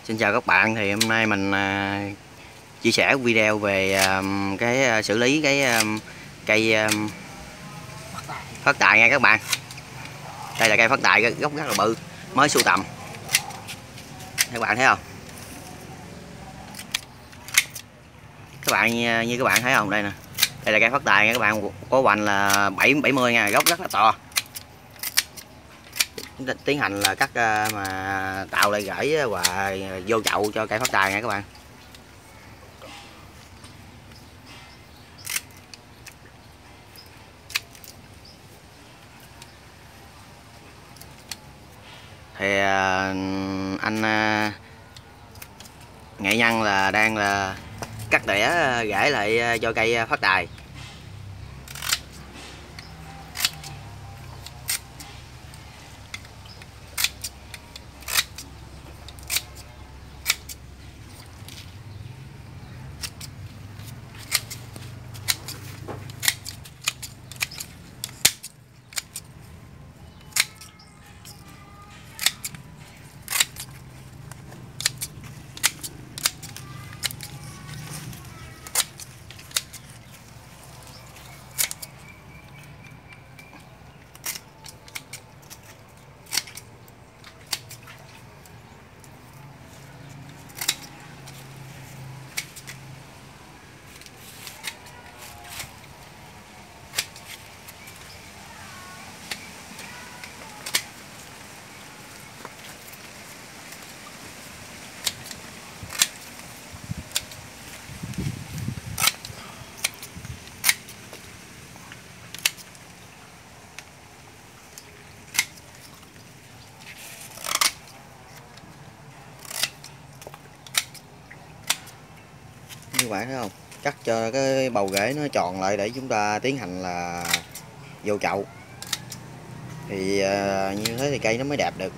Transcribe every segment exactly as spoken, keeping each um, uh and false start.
Xin chào các bạn, thì hôm nay mình à, chia sẻ video về à, cái à, xử lý cái à, cây à, phát tài nha các bạn. Đây là cây phát tài, cái gốc rất là bự, mới sưu tầm. Các bạn thấy không? Các bạn như, như các bạn thấy không? Đây nè. Đây là cây phát tài nha các bạn, có hoành là bảy bảy mươi nha, gốc rất là to. Tiến hành là cắt à, mà tạo lại rễ và vô chậu cho cây phát tài nha các bạn. Thì à, anh à, nghệ nhân là đang là cắt tỉa rễ lại cho cây phát tài. Như bạn thấy không, cắt cho cái bầu rễ nó tròn lại để chúng ta tiến hành là vô chậu, thì uh, như thế thì cây nó mới đẹp được.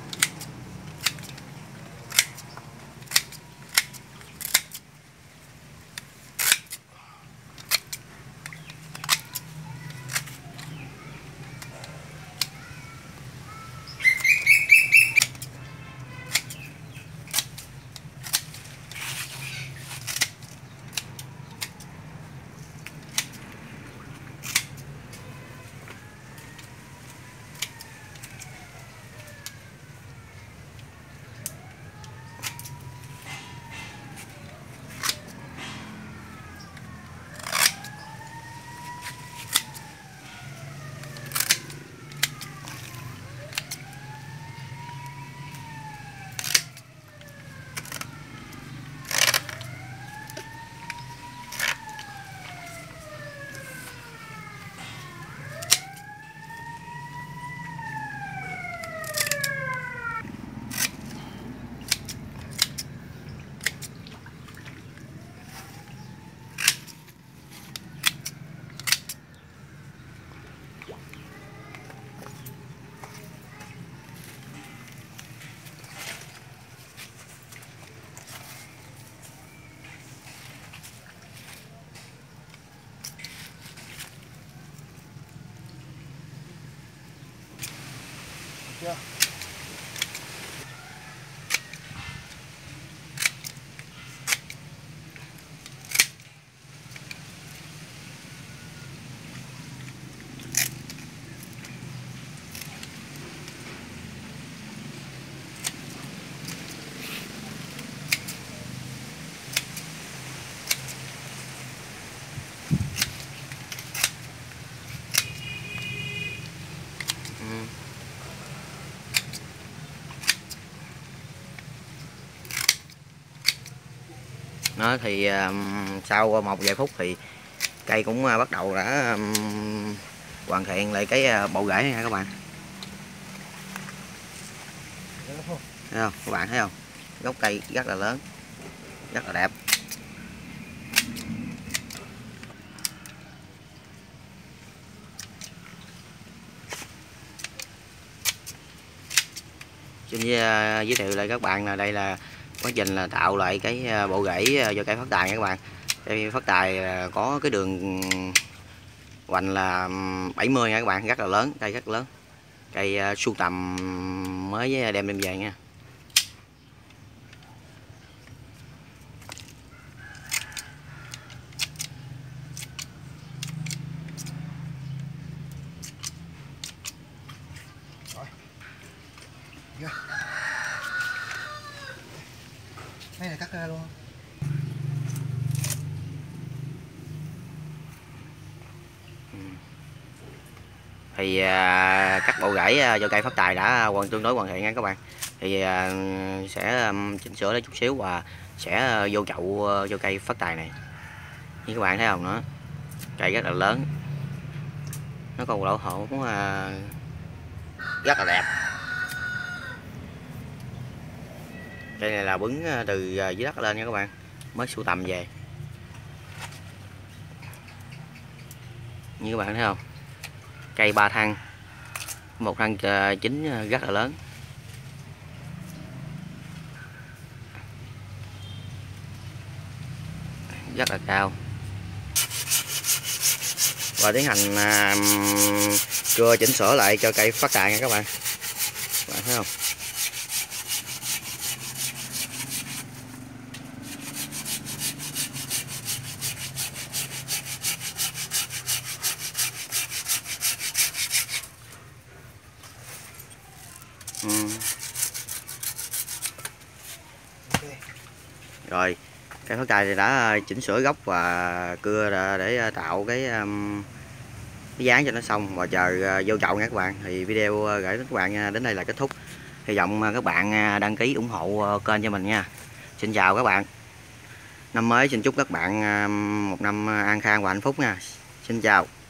Yeah. Nó thì um, sau một vài phút thì cây cũng uh, bắt đầu đã um, hoàn thiện lại cái uh, bộ rễ nha các bạn. Thấy không? Các bạn thấy không? Gốc cây rất là lớn, rất là đẹp. Xin uh, giới thiệu lại các bạn là đây là quá trình là tạo lại cái uh, bộ rễ uh, cho cây phát tài nha các bạn. Cây phát tài uh, có cái đường hoành là bảy mươi nha các bạn, rất là lớn, cây rất lớn. Cây uh, sưu tầm mới đem đem về nha. Cái này cắt ra luôn. Thì à, cắt bộ rễ à, cho cây phát tài đã hoàn tương đối hoàn thiện nha các bạn. Thì à, sẽ um, chỉnh sửa lại chút xíu và sẽ vô chậu uh, cho cây phát tài này. Như các bạn thấy không, nó cây rất là lớn, nó còn lỗ hổng uh, rất là đẹp. Cây này là bứng từ dưới đất lên nha các bạn, mới sưu tầm về. Như các bạn thấy không, cây ba thân, một thân chính rất là lớn, rất là cao, và tiến hành uh, cưa chỉnh sửa lại cho cây phát tài nha các bạn. Các bạn thấy không? Ừ. Okay. Rồi cây phát tài thì đã chỉnh sửa gốc và cưa để tạo cái, um, cái dáng cho nó xong, và chờ vô chậu nha các bạn. Thì video gửi đến các bạn đến đây là kết thúc. Hy vọng các bạn đăng ký ủng hộ kênh cho mình nha. Xin chào các bạn. Năm mới xin chúc các bạn một năm an khang và hạnh phúc nha. Xin chào.